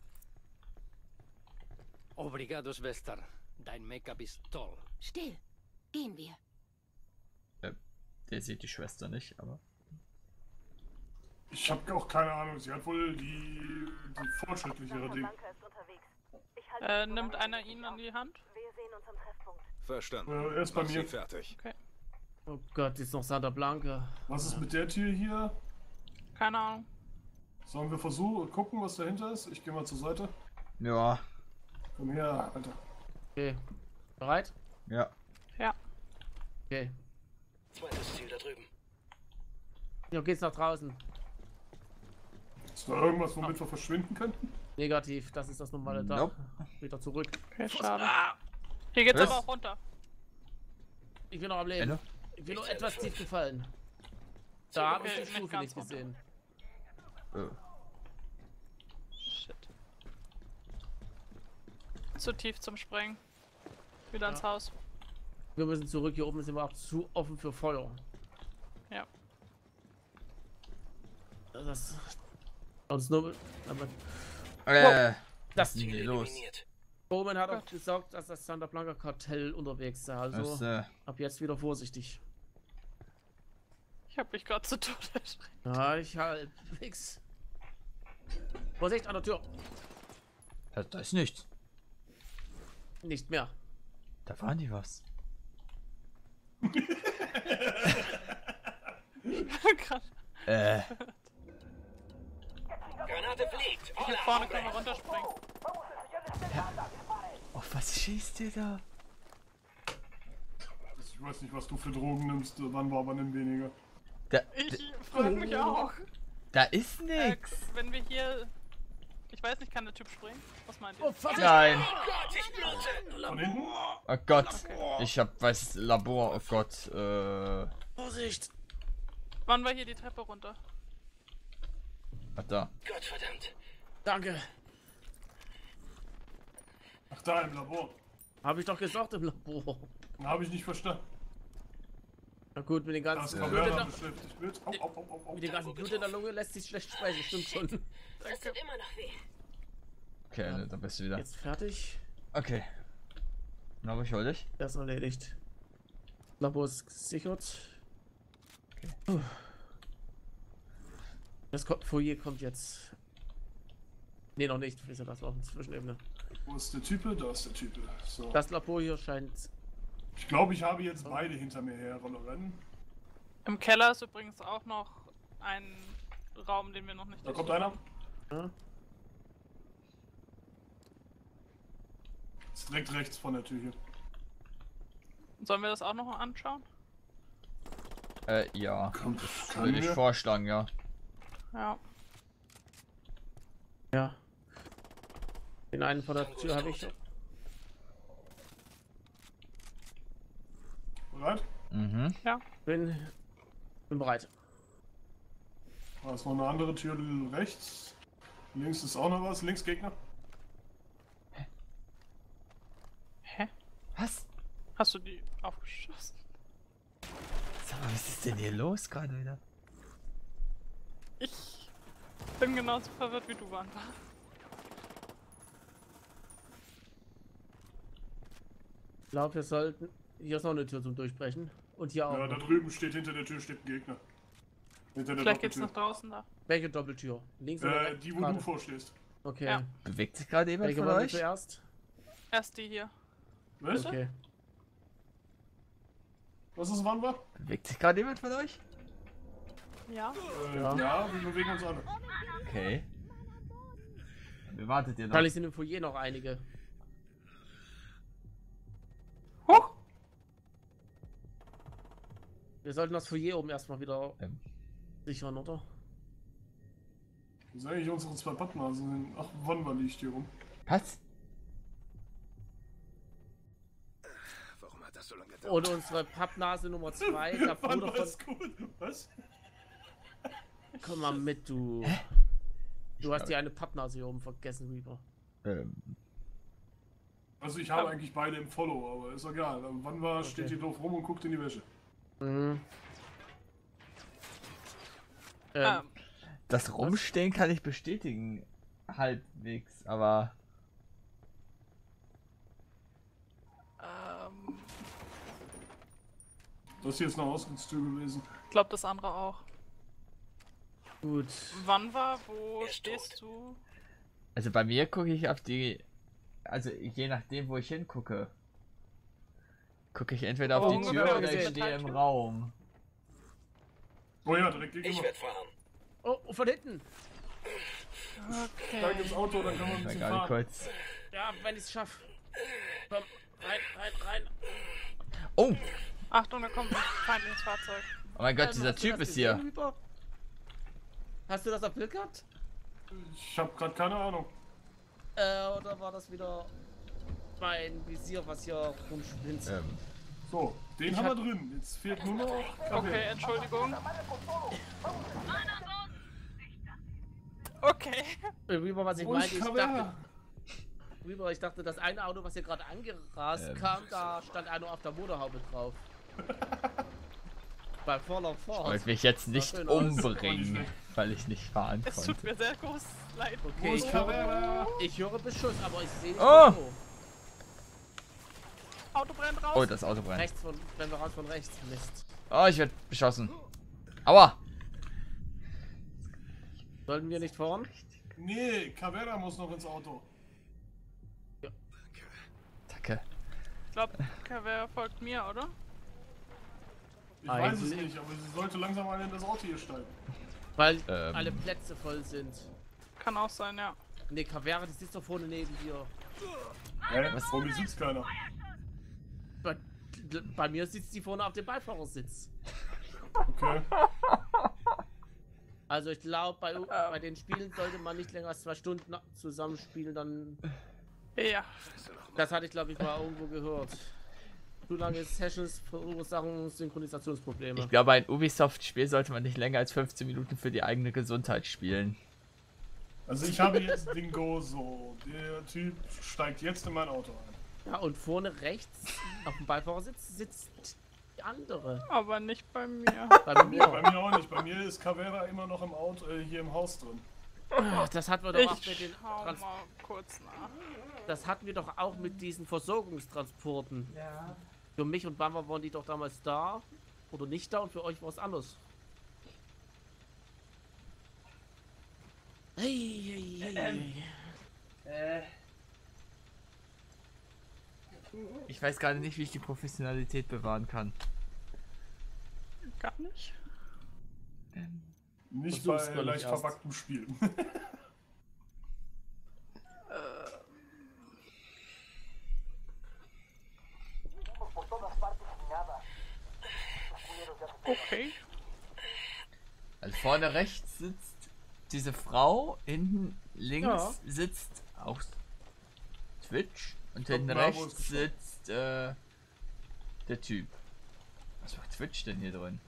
Obrigado, Schwester. Dein Make-up ist toll. Still. Gehen wir. Der sieht die Schwester nicht, aber. Ich habe auch keine Ahnung. Sie hat wohl die fortschrittlichere Ding. Nimmt einer ihn an die Hand? Verstanden. Er ist bei Mach mir. sie fertig. Okay. Oh Gott, ist noch Santa Blanca. Was ist mit der Tür hier? Keine Ahnung. Sollen wir versuchen, gucken, was dahinter ist? Ich gehe mal zur Seite. Ja. Komm her, Alter. Okay. Bereit? Ja. Ja. Okay. Zweites Ziel da drüben. Ja, geht's nach draußen. Ist da irgendwas, womit wir verschwinden könnten? Negativ, das ist das normale Dach. Nope. Wieder zurück. Okay, schade. Hier geht's Was? aber auch runter. Ich bin noch am Leben. Ende? Ich bin noch etwas tief gefallen. Da habe ich die nicht Stufe ganz nicht gesehen. Shit. Zu tief zum Sprengen. Wieder ins Haus. Wir müssen zurück, hier oben sind wir auch zu offen für Feuer. Ja. Das uns nur. Aber Was ist denn hier los? Bowman hat auch gesagt, dass das Santa Blanca Kartell unterwegs sei. Also ab jetzt wieder vorsichtig. Ich hab mich gerade zu Tode erschreckt. Ja, ich halbwegs. Vorsicht an der Tür. Da ist nichts. Nicht mehr. Da waren die was. Krass. Granate fliegt. Hier vorne können wir runterspringen. Auf was schießt ihr da? Ich weiß nicht, was du für Drogen nimmst, wann war aber nimm weniger. Ich frage mich auch. Da ist nix. Wenn wir hier... Ich weiß nicht, kann der Typ springen? Was meint ihr? Oh, fuck. Nein. Gott, ich blute. Von hinten? Oh Gott. Okay. Ich hab weißes Labor. Oh Gott. Vorsicht. Wann war hier die Treppe runter? Ach da. Gott verdammt. Danke. Ach, da im Labor. Habe ich doch gesagt im Labor. Habe ich nicht verstanden. Na gut, mit den Das ganzen kann Blut in Werner der, beschäftigt wird. Au. mit den ganzen Blut in der Lunge lässt sich schlecht sprechen, stimmt schon. Das tut immer noch weh. Okay, da bist du wieder. Jetzt fertig. Okay. Na, aber ich hol dich. Das ist erledigt. Labor ist gesichert. Okay. Das Foyer kommt jetzt. Ne, noch nicht. Das war auf der Zwischenebene. Wo ist der Typ? Da ist der Typ. So. Das Labor hier scheint. Ich glaube, ich habe jetzt beide hinter mir her rennen. Im Keller ist übrigens auch noch ein Raum, den wir noch nicht... Da kommt einer. Ja. Ist direkt rechts von der Tür hier. Sollen wir das auch noch mal anschauen? Ja. Kommt, Würde ich vorschlagen, ja. Ja. Ja. Den einen vor der Tür habe ich. Bereit? Mhm. Ja. Bin bereit. Da ist noch eine andere Tür rechts. Links ist auch noch was. Links Gegner. Hä? Was? Hast du die aufgeschossen? Sag mal, was ist denn hier los gerade wieder? Ich bin genauso verwirrt wie du, Wanda. Ich glaube, wir sollten. Hier ist noch eine Tür zum Durchbrechen. Und hier auch. Ja, da noch. drüben steht hinter der Tür steht ein Gegner. Hinter der Vielleicht geht's Doppeltür. nach draußen da. Welche Doppeltür? Links oder rechts? Die, wo du vorstehst. Okay. Ja. Bewegt sich gerade jemand Welche von wollen wir euch? zuerst? Erst die hier. Weißt du? Okay. Was ist, wann war? Bewegt sich gerade jemand von euch? Ja. Ja, wir bewegen uns alle. Okay. Wie wartet ihr noch? Wahrscheinlich sind im Foyer noch einige. Huch! Wir sollten das Foyer oben erstmal wieder sichern, oder? Wo sind eigentlich unsere 2 Pappnasen hin? Ach, wann war liegt hier rum? Was? Warum hat das so lange gedauert? Und unsere Pappnase Nummer 2, der Wann Bruder war von... es gut? Was? Komm mal mit, du. Du hast dir eine Pappnase hier oben vergessen, Reaper. Also ich habe eigentlich beide im Follow, aber ist egal. Wann war, steht hier doof rum und guckt in die Wäsche. Mhm. Das Rumstehen kann ich bestätigen. Halbwegs, aber... Das hier ist eine Ausgangstür gewesen. Ich glaube, das andere auch. Gut. Wann war? Wo stehst du? Also bei mir gucke ich auf die... Also je nachdem, wo ich hingucke. Gucke ich entweder auf die Tür oder ich stehe im Raum. Oh ja, direkt gegenüber. Ich werde fahren. Oh, von hinten. Steig ins Auto, dann kann man ein bisschen fahren. Kurz. Ja, wenn ich es schaffe. Komm, rein. Oh! Achtung, da kommt ein Feind ins Fahrzeug. Oh mein Gott, dieser Hast du Typ das ist hier. gesehen, Reaper? Hast du das auf Bild gehabt? Ich habe gerade keine Ahnung. Oder war das wieder mein Visier, was hier rumspinnt? So, den haben wir drin. Jetzt fehlt nur noch... Okay, Entschuldigung. Okay. Reaper, was ich Wo meinte, ist ich dachte, das eine Auto, was hier gerade angerast kam, da stand einer auf der Motorhaube drauf. Bei voller Ich Fahrt. wollte mich jetzt nicht schön aus. umbringen, weil ich nicht fahren Es konnte. tut mir sehr groß leid. Okay, ich höre Beschuss, aber ich sehe nicht Oh! wo. Auto brennt raus. Oh, das Auto brennt. Rechts wenn wir raus von rechts. Mist. Oh, ich werde beschossen. Aua! Sollten wir nicht fahren? Nee, Caveira muss noch ins Auto. Danke. Ich glaube, Caveira folgt mir, oder? Ich weiß es nicht, aber sie sollte langsam mal in das Auto hier steigen. Weil alle Plätze voll sind. Kann auch sein, ja. Ne, Caveira, die sitzt doch vorne neben dir. Was? Vor mir sitzt keiner. Bei mir sitzt die vorne auf dem Beifahrersitz. Okay. Also ich glaube, bei den Spielen sollte man nicht länger als 2 Stunden zusammenspielen, dann... Ja. Das hatte ich, glaube ich, mal irgendwo gehört. Zu lange Sessions verursachen Synchronisationsprobleme. Ich glaube, ein Ubisoft-Spiel sollte man nicht länger als 15 Minuten für die eigene Gesundheit spielen. Also ich habe jetzt den Go so. Der Typ steigt jetzt in mein Auto ein. Ja, und vorne rechts auf dem Beifahrersitz sitzt die andere. Aber nicht bei mir. Bei mir. Bei mir auch nicht. Bei mir ist Caveira immer noch im Auto, hier im Haus drin. Das hatten wir doch auch mit den Schau mal kurz nach. Das hatten wir doch auch mit diesen Versorgungstransporten. Ja. Für mich und Bamba waren die doch damals da. Oder nicht da und für euch war es anders. Ich weiß gerade nicht, wie ich die Professionalität bewahren kann. Gar nicht. Nicht Versuch's bei gar nicht leicht erst. verpacktem Spielen. Okay. Also vorne rechts sitzt diese Frau, hinten links Ja. sitzt auch Twitch und hinten Bravo rechts ist gestorben. sitzt der Typ. Was macht Twitch denn hier drin?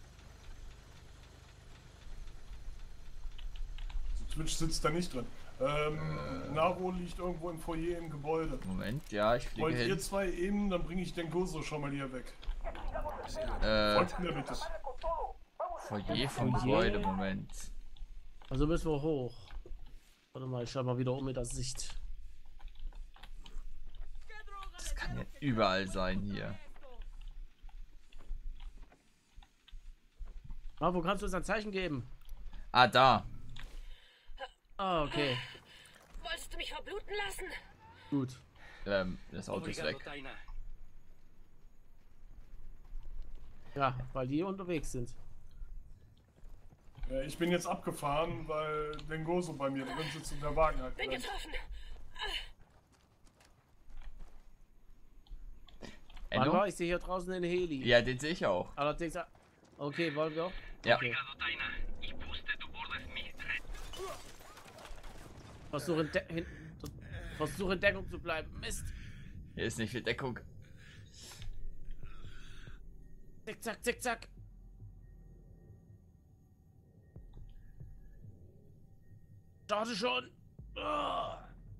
Twitch sitzt da nicht drin. Naro liegt irgendwo im Foyer im Gebäude. Moment, ja, ich fliege Wollt ihr hin. zwei eben, dann bringe ich den Gozo schon mal hier weg. Äh, Folgt mir bitte. Foyer vom Gebäude, Moment. Also müssen wir hoch. Warte mal, ich schau mal wieder um mit der Sicht. Das kann ja überall sein hier. Ah, wo kannst du uns ein Zeichen geben? Ah, da. Ah, okay. Wolltest du mich verbluten lassen? Gut. Das Auto ist weg. Ja, weil die unterwegs sind. Ja, ich bin jetzt abgefahren, weil Dengoso bei mir drin sitzt und der Wagen halt. Bin getroffen. Warte, ich sehe hier draußen den Heli. Ja, den sehe ich auch. Allerdings. Okay, wollen wir? Ja. Okay. Ich wusste, du würdest mich retten. Versuche in Deckung zu bleiben. Mist. Hier ist nicht viel Deckung. Zickzack, zickzack. Starte schon. Oh.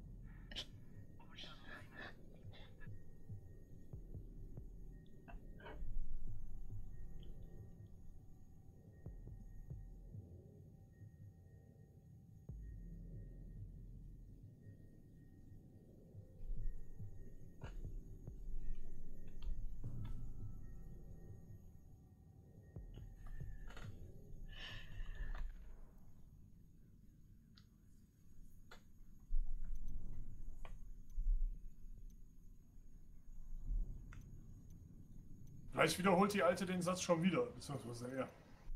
Vielleicht wiederholt die Alte den Satz schon wieder, beziehungsweise er.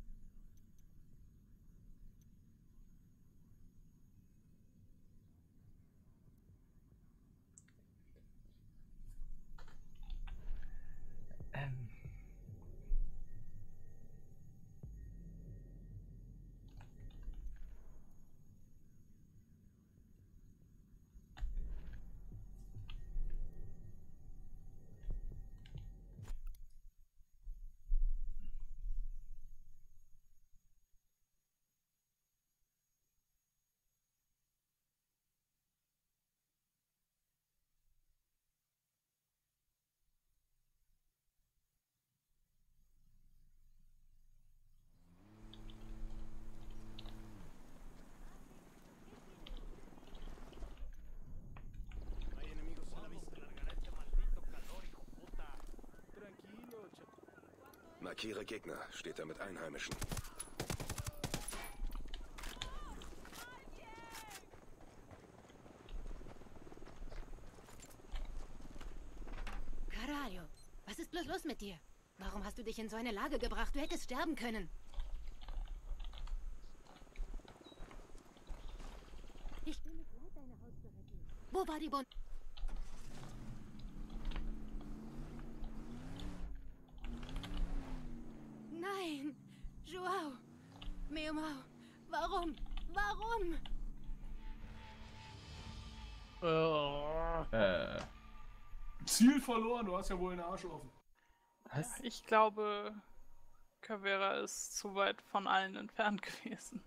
Markiere Gegner, steht da mit Einheimischen. Caralho, was ist bloß los mit dir? Warum hast du dich in so eine Lage gebracht? Du hättest sterben können. Ich bin nicht bereit, deine Haus zu retten. Wo war die Bund? Nein! Joao! Meu Mau! Warum? Warum? Ziel verloren, du hast ja wohl einen Arsch offen. Was? Ich glaube, Caveira ist zu weit von allen entfernt gewesen.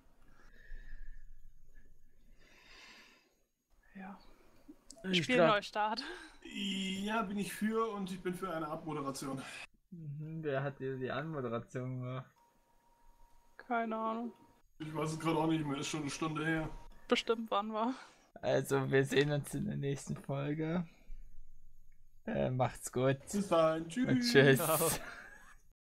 Ja. Spielneustart. Ja, bin ich für und ich bin für eine Abmoderation. Wer hat dir die Anmoderation gemacht? Keine Ahnung. Ich weiß es gerade auch nicht mehr, ist schon eine Stunde her. Bestimmt wann war. Also, wir sehen uns in der nächsten Folge. Macht's gut. Bis dann. Tschüss. Und tschüss. Ciao.